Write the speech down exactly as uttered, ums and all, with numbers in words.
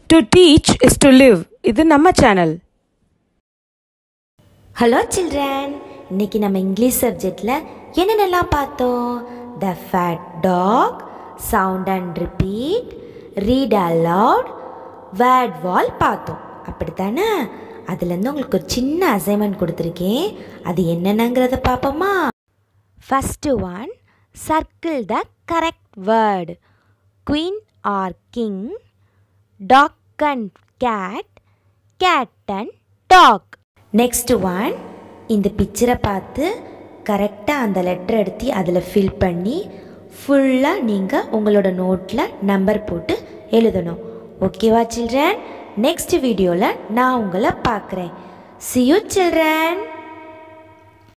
To teach is to live. இது நம்ம channel. Hello children. இன்னைக்கு நம்ம இங்கிலீஷ் சப்ஜெக்ட்ல என்னென்னலாம் பார்த்தோம்? The fat dog, sound and repeat, read aloud, word wall பார்த்தோம். அப்படிதானே? அதுலேருந்து உங்களுக்கு ஒரு சின்ன அசைன்மெண்ட் கொடுத்துருக்கேன். அது என்னென்னங்கிறத பார்ப்போமா? First one, circle the correct word. Queen or king, dog and cat, cat and dog. Next one, இந்த பிக்சரை பார்த்து கரெக்டாக அந்த லெட்டர் எடுத்து அதில் ஃபில் பண்ணி ஃபுல்லாக நீங்கள் உங்களோட நோட்டில் நம்பர் போட்டு எழுதணும். ஓகேவா சில்ட்ரன்? நெக்ஸ்ட் வீடியோவில் நான் உங்களை பார்க்குறேன். See you children.